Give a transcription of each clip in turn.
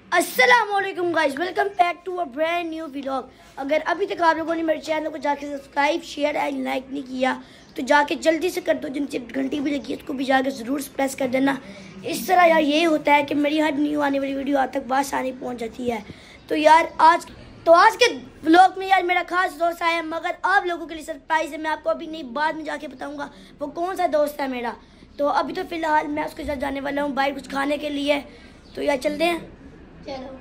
अस्सलामुअलैकुम guys, welcome back to a brand new vlog. अगर अभी तक आप लोगों ने मेरे चैनल को जाके सब्सक्राइब शेयर एंड लाइक नहीं किया तो जाके जल्दी से कर दो। जिनसे घंटी भी लगी है उसको भी जाके ज़रूर प्रेस कर देना। इस तरह यार ये होता है कि मेरी हर न्यू आने वाली वीडियो आप तक बआसानी पहुंच जाती है। तो यार आज के व्लॉग में यार मेरा खास दोस्त आया है, मगर आप लोगों के लिए सरप्राइज़ है। मैं आपको अभी नहीं, बाद में जाके बताऊँगा वो कौन सा दोस्त है मेरा। तो अभी तो फ़िलहाल मैं उसके साथ जाने वाला हूँ बाहर कुछ खाने के लिए। तो यार चलते हैं, चलो।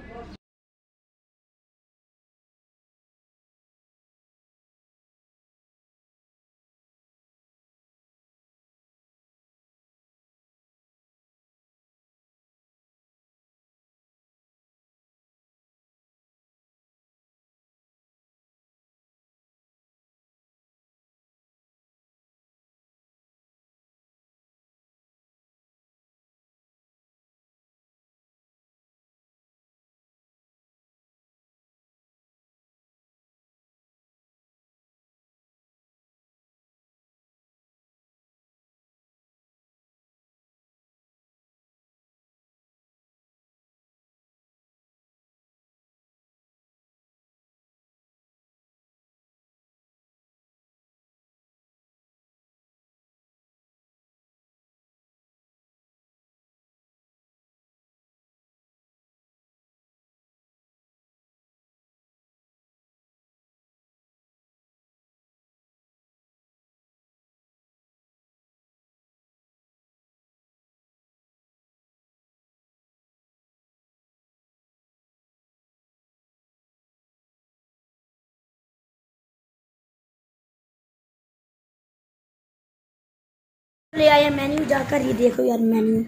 ले आया मेन्यू, जाकर ये देखो यार मेन्यू।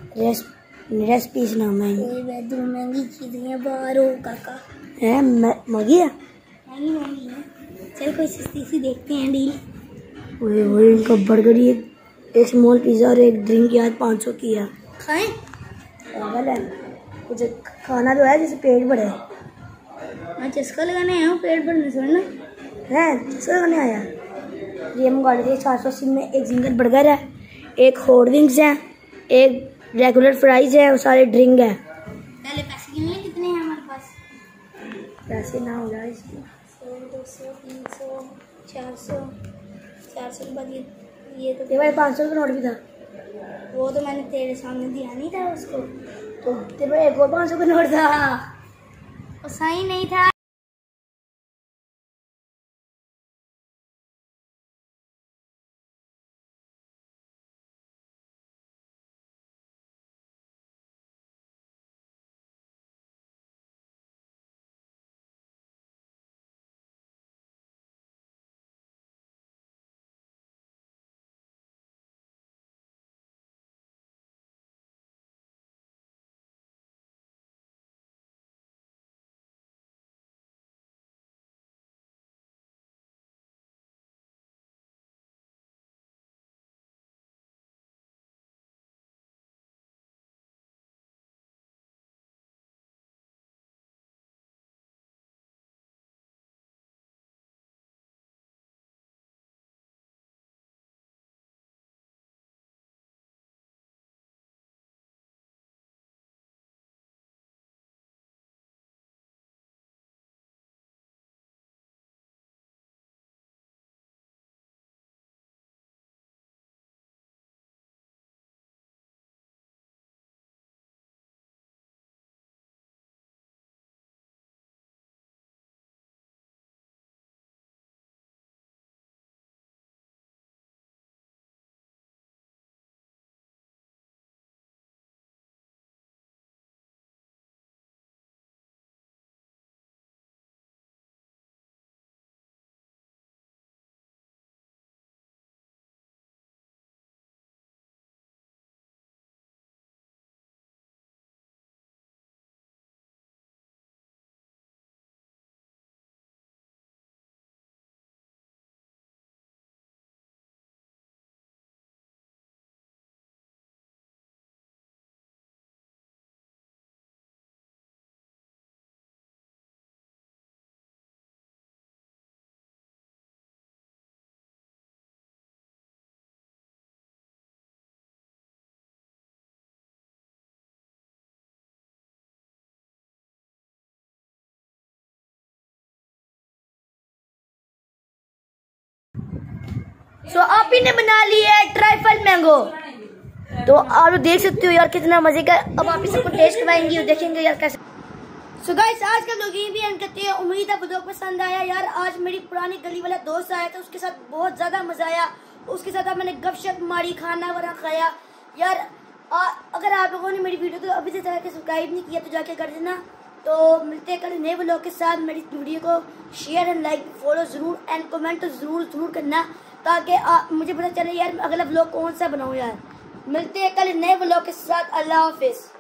रेसिपीज नाम है। महंगी चीजें बाहर हो काका है, महंगी है, महंगी है। चल कोई सस्ती सी देखते हैं डील। ओए ओए इनका बर्गर, एक स्मॉल पिज़्ज़ा और एक ड्रिंक यार 500 की है। खाएं? पागल है, कुछ खाना तो है जिससे पेट भरे। मैं चस्का लगाने आया हूँ, पेट भरने से ना है। चस्का लगाने आया। ये मंगा लेते 480 में। एक सिंगल बर्गर है, एक हॉट विंग्स है, एक रेगुलर फ्राइज है और सारे ड्रिंक है। पहले पैसे गिन ले कितने हैं हमारे पास। पैसे ना हो जाए 100, 200, 300, 400। 400 के बाद ये तो भाई 500 का नोट भी था। वो तो मैंने तेरे सामने दिया नहीं था उसको। तो तेरे पास एक और 500 का नोट था, वो सही नहीं था। सो आप ही ने बना ली है ट्राइफल मैंगो। तो आप देख सकते हो यार कितना मजे का। अब आप ही सबको टेस्ट करवाएंगी और देखेंगे यार कैसे। सो गाइस आज का लोग यहीं भी एंड करते हैं। उम्मीद है ब्लॉग पसंद आया यार। आज मेरी पुरानी गली वाला दोस्त आया था, उसके साथ बहुत ज्यादा मजा आया। उसके साथ मैंने गपशप मारी, खाना वाना खाया यार। अगर आप लोगों ने मेरी वीडियो को अभी से जाके सब्सक्राइब नहीं किया तो जाके कर देना। तो मिलते हैं कल नए व्लॉग के साथ। मेरी वीडियो को शेयर एंड लाइक फॉलो जरूर एंड कमेंट तो जरूर करना, ताकि मुझे पता चले यार अगला व्लॉग कौन सा बनाऊं यार। मिलते हैं कल नए व्लॉग के साथ। अल्लाह हाफिज।